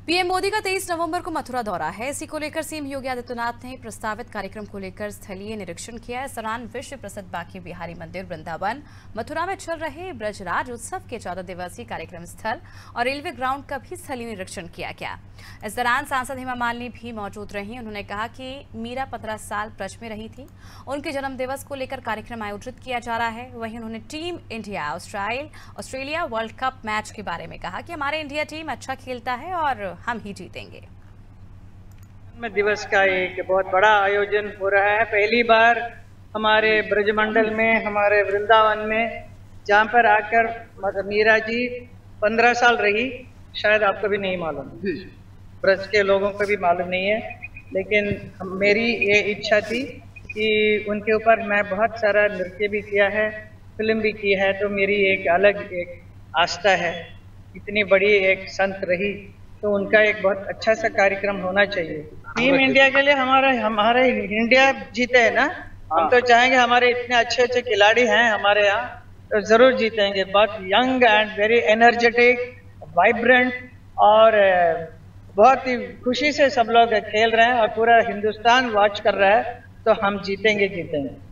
PM Modi का 23 नवंबर को मथुरा दौरा है। इसी को लेकर सीएम योगी आदित्यनाथ ने प्रस्तावित कार्यक्रम को लेकर स्थलीय निरीक्षण किया। इस दौरान विश्व प्रसिद्ध बांके बिहारी मंदिर वृंदावन मथुरा में चल रहे ब्रजराज उत्सव के 14 दिवसीय कार्यक्रम स्थल और रेलवे ग्राउंड का भी स्थलीय निरीक्षण किया गया। इस दौरान सांसद हेमा मालिनी भी मौजूद रही। उन्होंने कहा कि मीरा 15 साल ब्रज में रही थी। उनके जन्म दिवस को लेकर कार्यक्रम आयोजित किया जा रहा है। वहीं उन्होंने team India Australia world cup match के बारे में कहा कि हमारे इंडिया टीम अच्छा खेलता है और हम ही जीतेंगे। दिवस का एक बहुत बड़ा आयोजन हो रहा है। पहली बार हमारे ब्रजमंडल में, हमारे वृंदावन में, जहाँ पर आकर मीरा जी 15 साल रही। शायद आपको भी नहीं मालूम, ब्रज के लोगों को भी मालूम नहीं है, लेकिन मेरी ये इच्छा थी कि उनके ऊपर मैं बहुत सारा नृत्य भी किया है, फिल्म भी की है, तो मेरी एक अलग एक आस्था है। इतनी बड़ी एक संत रही तो उनका एक बहुत अच्छा सा कार्यक्रम होना चाहिए। टीम इंडिया के लिए हमारे इंडिया जीते है ना। हम तो चाहेंगे, हमारे इतने अच्छे अच्छे खिलाड़ी हैं हमारे यहाँ, तो जरूर जीतेंगे। बहुत young and very energetic, vibrant, और बहुत ही खुशी से सब लोग खेल रहे हैं और पूरा हिंदुस्तान वॉच कर रहा है, तो हम जीतेंगे।